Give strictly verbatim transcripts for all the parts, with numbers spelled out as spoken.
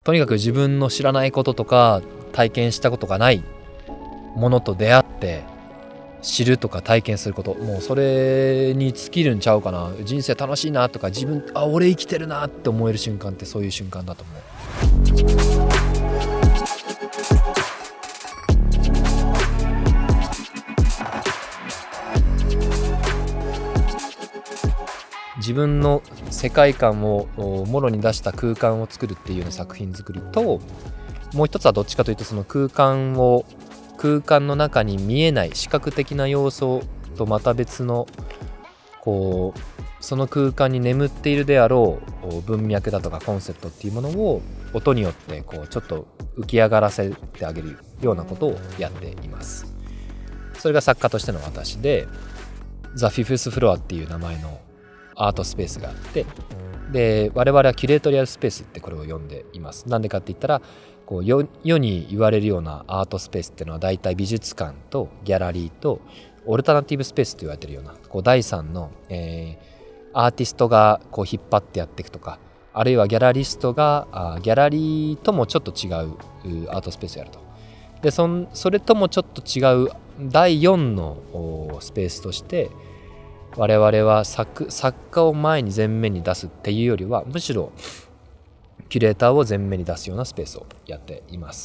とにかく自分の知らないこととか体験したことがないものと出会って知るとか体験すること、もうそれに尽きるんちゃうかな。人生楽しいなとか、自分あ俺生きてるなって思える瞬間ってそういう瞬間だと思う。自分の世界観をもろに出した空間を作るっていうような作品作りと、もう一つはどっちかというとその空間を空間の中に見えない視覚的な要素とまた別のこうその空間に眠っているであろう文脈だとかコンセプトっていうものを音によってこうちょっと浮き上がらせてあげるようなことをやっています。それが作家としての私で、ザ・フィフスフロアっていう名前のアートスペースがあって、で我々はキュレートリアルスペースってこれを呼んでいます。なんでかって言ったらこう 世, 世に言われるようなアートスペースっていうのは大体美術館とギャラリーとオルタナティブスペースと言われてるようなこう第三の、えー、アーティストがこう引っ張ってやっていくとか、あるいはギャラリストがあギャラリーともちょっと違うアートスペースをやると。で そ, んそれともちょっと違うだいよんのスペースとして我々は 作, 作家を前に前面に出すっていうよりはむしろキュレーターを前面に出すようなスペースをやっています。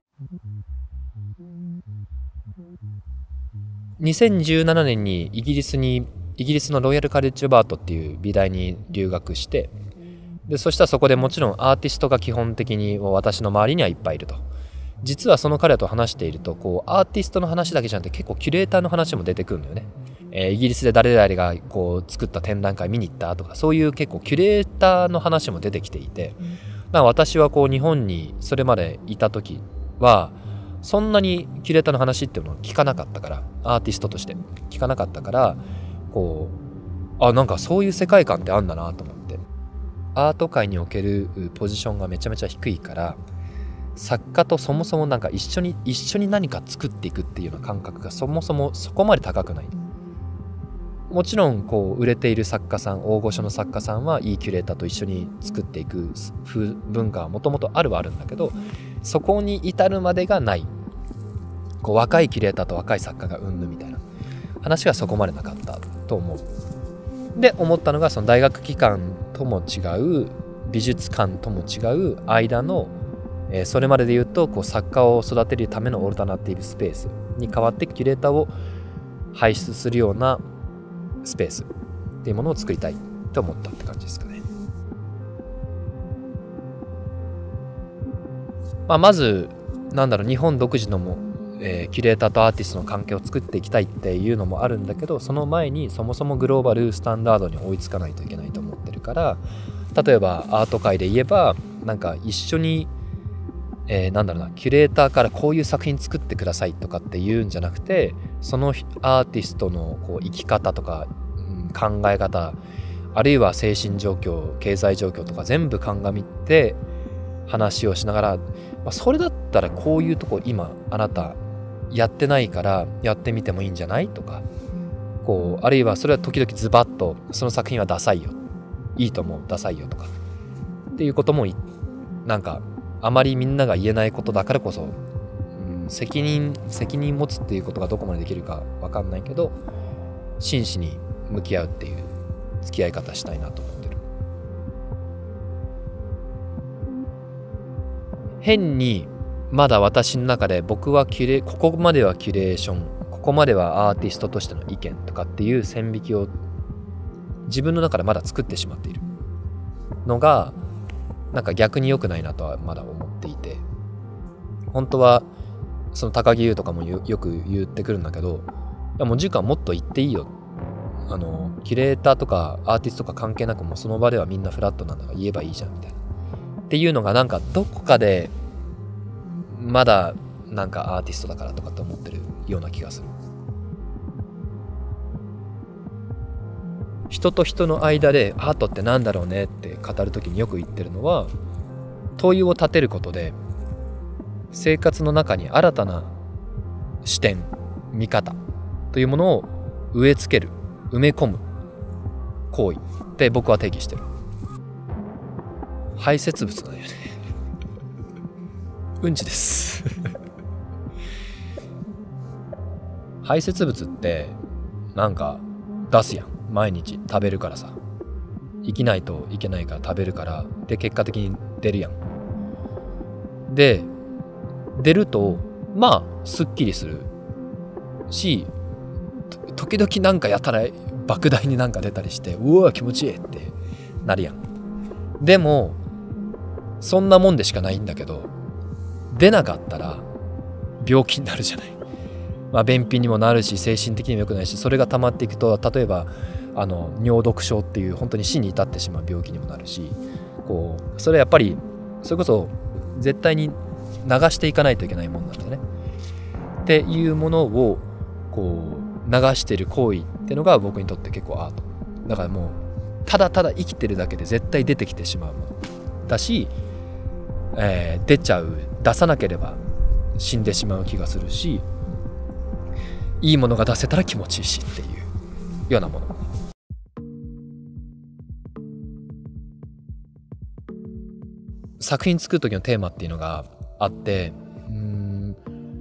にせんじゅうななねんにイギリスにイギリスのロイヤルカレッジ・オブ・アートっていう美大に留学して、でそしたらそこでもちろんアーティストが基本的に私の周りにはいっぱいいると。実はその彼らと話しているとこうアーティストの話だけじゃなくて結構キュレーターの話も出てくるんだよね。えー、イギリスで誰々がこう作った展覧会見に行ったとか、そういう結構キュレーターの話も出てきていて、まあ私はこう日本にそれまでいた時はそんなにキュレーターの話っていうのを聞かなかったから、アーティストとして聞かなかったから、こうあなんかそういう世界観ってあんだなと思って、アート界におけるポジションがめちゃめちゃ低いから、作家とそもそもなんか一緒に一緒に何か作っていくっていうような感覚がそもそもそこまで高くない。もちろんこう売れている作家さん、大御所の作家さんはいいキュレーターと一緒に作っていく文化はもともとあるはあるんだけど、そこに至るまでがない。こう若いキュレーターと若い作家がうんぬみたいな話がそこまでなかったと思う。で思ったのが、その大学機関とも違う美術館とも違う間の、えー、それまでで言うとこう作家を育てるためのオルタナティブスペースに代わってキュレーターを輩出するようなスペースっていうものを作りたいと思ったって感じですかね。まあ、まずなんだろう、日本独自のも、えー、キュレーターとアーティストの関係を作っていきたいっていうのもあるんだけど、その前にそもそもグローバルスタンダードに追いつかないといけないと思ってるから、例えばアート界で言えばなんか一緒に、えー、なんだろうな、キュレーターからこういう作品作ってくださいとかって言うんじゃなくて、そのアーティストのこう生き方とか、うん、考え方、あるいは精神状況、経済状況とか全部鑑みて話をしながら、まあ、それだったらこういうとこ今あなたやってないからやってみてもいいんじゃないとか、こうあるいはそれは時々ズバッとその作品はダサいよ、いいと思う、ダサいよとかっていうこともなんかあまりみんなが言えないことだからこそ、うん、責任責任持つっていうことがどこまでできるか分かんないけど、真摯に向き合うっていう付き合い方したいなと思ってる。変にまだ私の中で僕はキュレここまではキュレーション、ここまではアーティストとしての意見とかっていう線引きを自分の中でまだ作ってしまっているのがなんか逆に良くないなとはまだ思っていて、本当はその高木優とかも よ, よく言ってくるんだけど、いやもう時間もっと言っていいよ、あのキュレーターとかアーティストとか関係なくもうその場ではみんなフラットなんだから言えばいいじゃんみたいなっていうのがなんかどこかでまだなんかアーティストだからとかって思ってるような気がする。人と人の間でアートってなんだろうねって語るときによく言ってるのは、問いを立てることで生活の中に新たな視点、見方というものを植え付ける、埋め込む行為って僕は定義してる。排泄物だよねうんちです排泄物ってなんか出すやん、毎日食べるからさ、生きないといけないから食べるから、で結果的に出るやん。で出るとまあすっきりするし、時々なんかやたら莫大になんか出たりして、うわ気持ちいいってなるやん。でもそんなもんでしかないんだけど、出なかったら病気になるじゃない。まあ、便秘にもなるし、精神的にも良くないし、それが溜まっていくと、例えばあの尿毒症っていう本当に死に至ってしまう病気にもなるし、こうそれやっぱりそれこそ絶対に流していかないといけないもんなんだねっていうものをこう流してる行為っていうのが僕にとって結構アートだから、もうただただ生きてるだけで絶対出てきてしまうものだし、えー、出ちゃう、出さなければ死んでしまう気がするし、いいものが出せたら気持ちいいしっていうようなもの。作品作る時のテーマっていうのがあって、うーん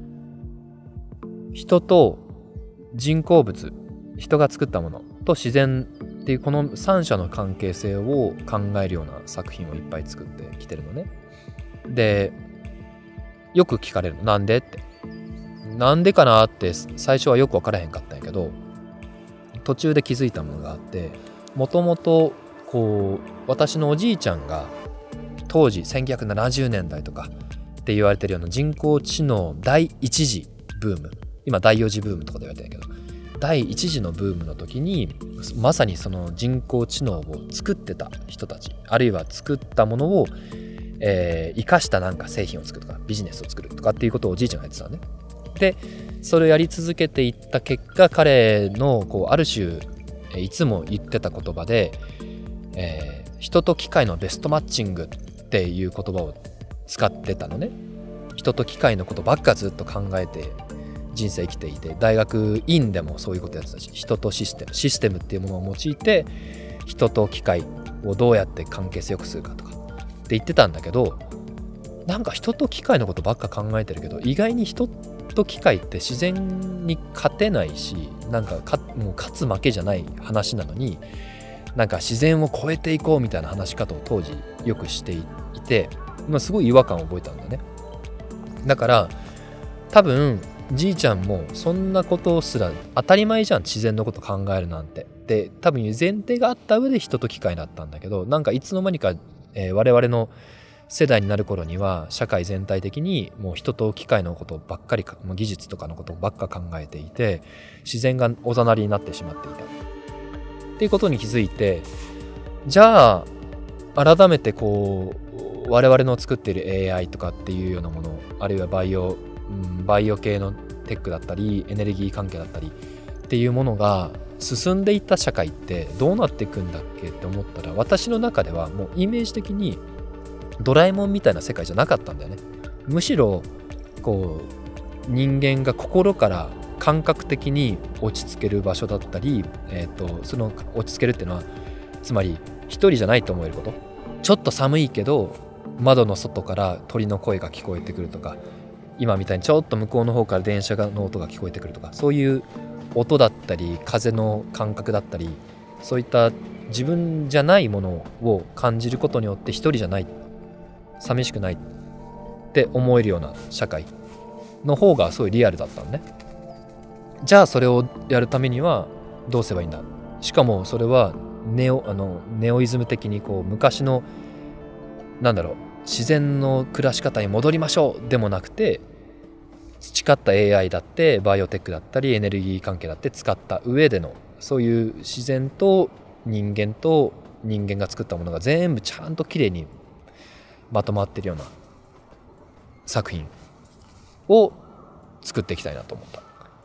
人と人工物、人が作ったものと自然っていうこの三者の関係性を考えるような作品をいっぱい作ってきてるのね。でよく聞かれるの、なんでって、なんでかなって最初はよく分からへんかったんやけど、途中で気づいたものがあって、もともとこう私のおじいちゃんが当時せんきゅうひゃくななじゅうねんだいとかって言われてるような人工知能第一次ブーム、今第四次ブームとかで言われてるんだけど、第一次のブームの時にまさにその人工知能を作ってた人たち、あるいは作ったものを、えー、生かしたなんか製品を作るとかビジネスを作るとかっていうことをおじいちゃんがやってたのね。でそれをやり続けていった結果、彼のこうある種いつも言ってた言葉で、えー、人と機械のベストマッチングっていう言葉を使ってたのね。人と機械のことばっかずっと考えて人生生きていて、大学院でもそういうことやってたし、人とシステムシステムっていうものを用いて人と機械をどうやって関係性よくするかとかって言ってたんだけど、なんか人と機械のことばっか考えてるけど、意外に人と機械って自然に勝てないし、なんかかもう勝つ負けじゃない話なのに、なんか自然を超えていこうみたいな話し方を当時よくしていて、まあ、すごい違和感を覚えたんだね。だから多分じいちゃんもそんなことすら当たり前じゃん、自然のこと考えるなんてで多分前提があった上で人と機械だったんだけど、なんかいつの間にか、えー、我々の世代になる頃には社会全体的にもう人と機械のことばっかり、技術とかのことばっか考えていて、自然がおざなりになってしまっていたっていうことに気づいて、じゃあ改めてこう我々の作っている エーアイ とかっていうようなもの、あるいはバイオ、うん、バイオ系のテックだったりエネルギー関係だったりっていうものが進んでいった社会ってどうなっていくんだっけって思ったら、私の中ではもうイメージ的にドラえもんみたいな世界じゃなかったんだよね。むしろこう人間が心から感覚的に落ち着ける場所だったり、えーと、その落ち着けるっていうのはつまり一人じゃないと思えること、ちょっと寒いけど窓の外から鳥の声が聞こえてくるとか、今みたいにちょっと向こうの方から電車の音が聞こえてくるとか、そういう音だったり風の感覚だったり、そういった自分じゃないものを感じることによって一人じゃない、寂しくないって思えるような社会の方がすごいリアルだったのね。じゃあそれをやるためにはどうすればいいんだ。しかもそれはネオ、あのネオイズム的にこう昔のなんだろう自然の暮らし方に戻りましょうでもなくて、培った エーアイ だってバイオテックだったりエネルギー関係だって使った上での、そういう自然と人間と人間が作ったものが全部ちゃんときれいにまとまってるような作品を作っていきたいなと思った。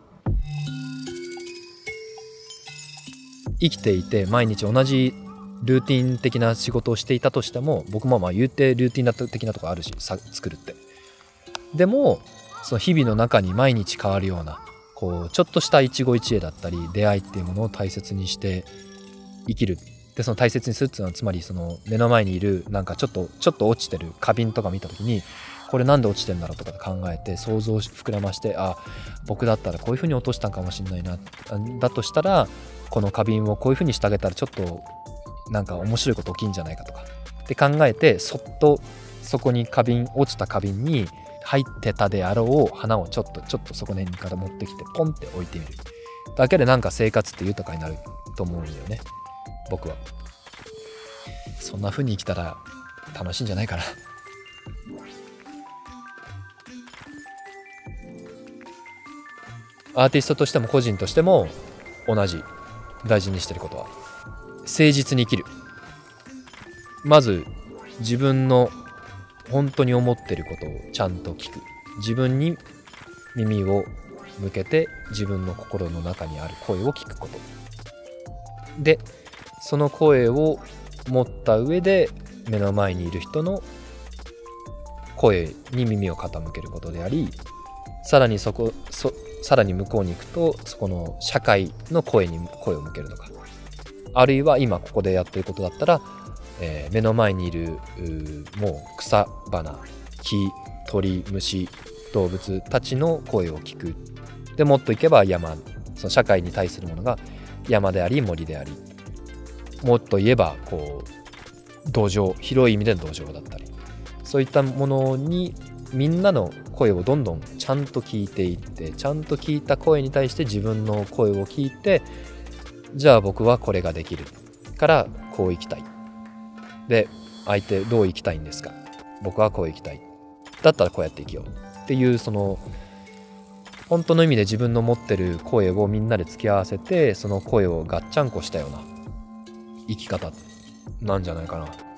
生きていて毎日同じルーティン的な仕事をしていたとしても、僕もまあ言うてルーティン的なとこあるしさ作るって、でもその日々の中に毎日変わるようなこうちょっとした一期一会だったり出会いっていうものを大切にして生きるでその大切にするっていうのはつまりその目の前にいるなんかちょっとちょっと落ちてる花瓶とか見た時にこれなんで落ちてんだろうとか考えて想像膨らましてあ僕だったらこういう風に落としたんかもしれないなだとしたらこの花瓶をこういう風にしてあげたらちょっとなんか面白いこと起きんじゃないかとかって考えてそっとそこに花瓶落ちた花瓶に入ってたであろう花をちょっとちょっとそこの辺から持ってきてポンって置いてみるだけでなんか生活って豊かになると思うんだよね僕は。そんな風に生きたら楽しいんじゃないかな。アーティストとしても個人としても同じ大事にしてることは誠実に生きる。まず自分の本当に思ってることをちゃんと聞く。自分に耳を向けて自分の心の中にある声を聞くことで、その声を持った上で目の前にいる人の声に耳を傾けることであり、さらにそこそさらに向こうに行くとそこの社会の声に声を向けるとか、あるいは今ここでやってることだったら、えー、目の前にいるもう草花、木、鳥、虫、動物たちの声を聞く。でもっといけば山、その社会に対するものが山であり森であり、もっと言えばこう土壌、広い意味での土壌だったり、そういったものにみんなの声をどんどんちゃんと聞いていって、ちゃんと聞いた声に対して自分の声を聞いて、じゃあ僕はこれができるからこう生きたい。で、相手どう生きたいんですか？僕はこう生きたい。だったらこうやって生きようっていう、その本当の意味で自分の持ってる声をみんなで付き合わせて、その声をガッチャンコしたような生き方なんじゃないかな。